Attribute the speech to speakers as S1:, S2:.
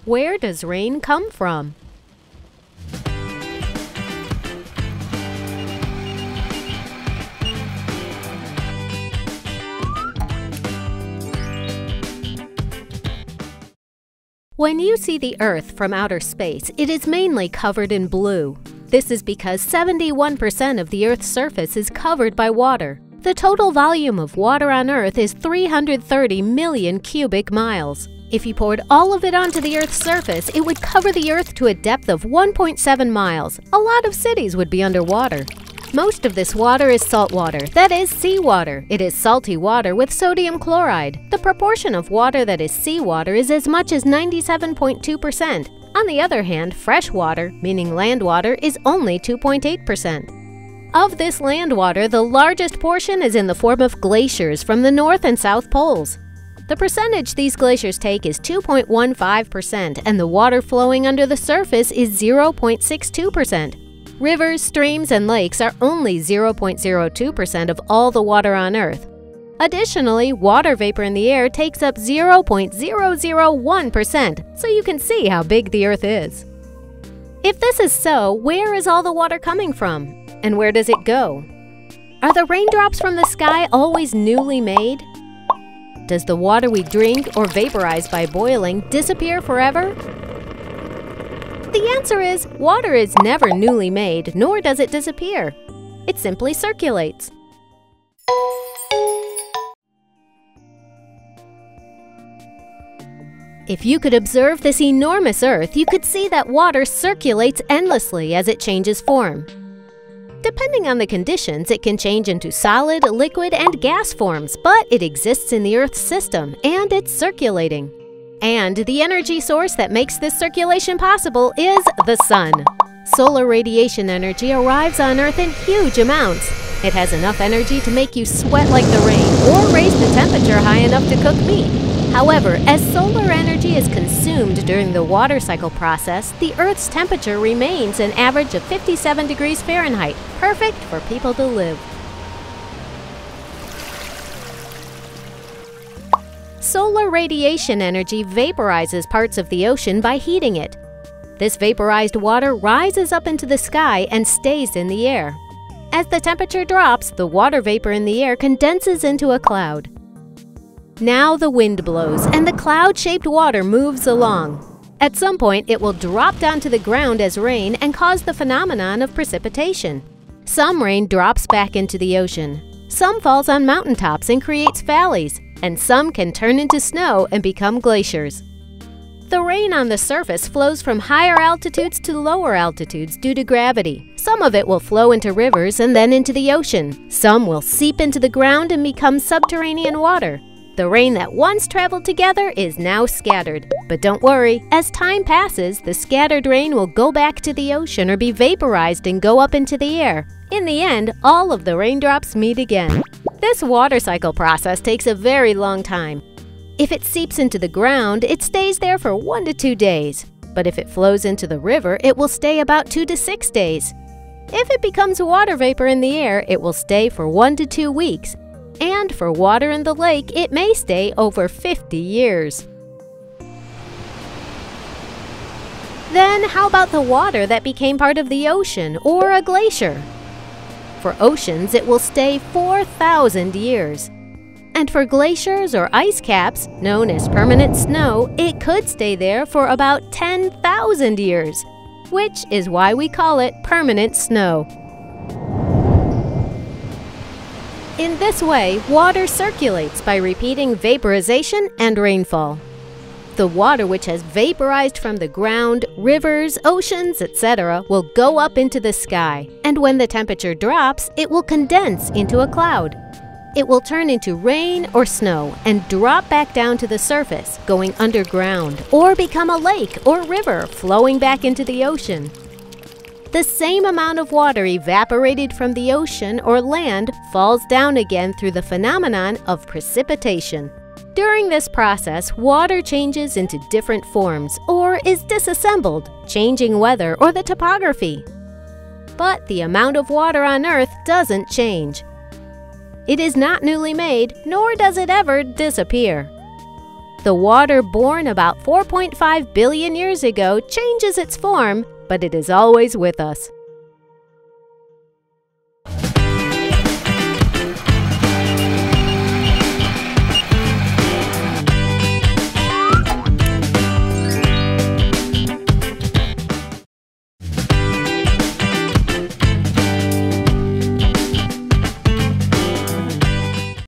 S1: Where does rain come from? When you see the Earth from outer space, it is mainly covered in blue. This is because 71% of the Earth's surface is covered by water. The total volume of water on Earth is 330 million cubic miles. If you poured all of it onto the Earth's surface, it would cover the Earth to a depth of 1.7 miles. A lot of cities would be underwater. Most of this water is salt water, that is seawater. It is salty water with sodium chloride. The proportion of water that is seawater is as much as 97.2%. On the other hand, fresh water, meaning land water, is only 2.8%. Of this land water, the largest portion is in the form of glaciers from the North and South Poles. The percentage these glaciers take is 2.15%, and the water flowing under the surface is 0.62%. Rivers, streams, and lakes are only 0.02% of all the water on Earth. Additionally, water vapor in the air takes up 0.001%, so you can see how big the Earth is. If this is so, where is all the water coming from? And where does it go? Are the raindrops from the sky always newly made? Does the water we drink or vaporize by boiling disappear forever? The answer is, water is never newly made, nor does it disappear. It simply circulates. If you could observe this enormous Earth, you could see that water circulates endlessly as it changes form. Depending on the conditions, it can change into solid, liquid, and gas forms, but it exists in the Earth's system, and it's circulating. And the energy source that makes this circulation possible is the sun. Solar radiation energy arrives on Earth in huge amounts. It has enough energy to make you sweat like the rain or raise the temperature high enough to cook meat. However, as solar energy is consumed during the water cycle process, the Earth's temperature remains an average of 57 degrees Fahrenheit, perfect for people to live. Solar radiation energy vaporizes parts of the ocean by heating it. This vaporized water rises up into the sky and stays in the air. As the temperature drops, the water vapor in the air condenses into a cloud. Now the wind blows and the cloud-shaped water moves along. At some point, it will drop down to the ground as rain and cause the phenomenon of precipitation. Some rain drops back into the ocean. Some falls on mountaintops and creates valleys, and some can turn into snow and become glaciers. The rain on the surface flows from higher altitudes to lower altitudes due to gravity. Some of it will flow into rivers and then into the ocean. Some will seep into the ground and become subterranean water. The rain that once traveled together is now scattered. But don't worry, as time passes, the scattered rain will go back to the ocean or be vaporized and go up into the air. In the end, all of the raindrops meet again. This water cycle process takes a very long time. If it seeps into the ground, it stays there for 1 to 2 days. But if it flows into the river, it will stay about 2 to 6 days. If it becomes water vapor in the air, it will stay for 1 to 2 weeks. And for water in the lake, it may stay over 50 years. Then how about the water that became part of the ocean or a glacier? For oceans, it will stay 4,000 years. And for glaciers or ice caps, known as permanent snow, it could stay there for about 10,000 years, which is why we call it permanent snow. In this way, water circulates by repeating vaporization and rainfall. The water which has vaporized from the ground, rivers, oceans, etc. will go up into the sky, and when the temperature drops, it will condense into a cloud. It will turn into rain or snow and drop back down to the surface, going underground, or become a lake or river flowing back into the ocean. The same amount of water evaporated from the ocean or land falls down again through the phenomenon of precipitation. During this process, water changes into different forms or is disassembled, changing weather or the topography. But the amount of water on Earth doesn't change. It is not newly made, nor does it ever disappear. The water born about 4.5 billion years ago changes its form, but it is always with us.